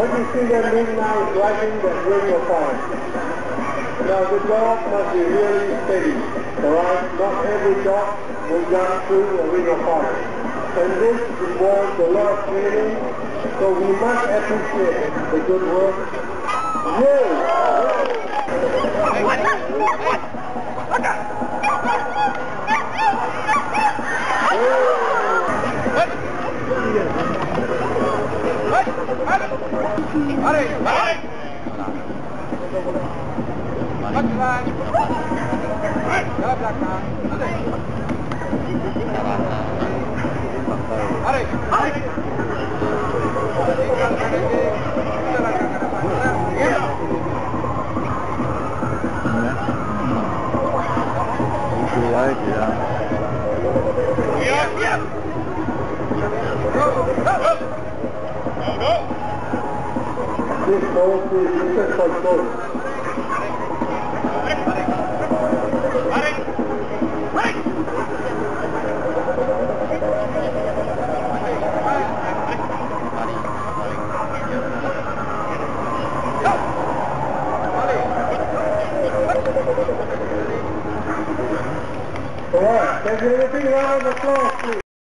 When you see them moving now is riding that ring of fire. Now the dog must be really steady, alright? Not every dog will run through a ring of fire. And this involves a lot of training, so we must appreciate the good work. This boat is control.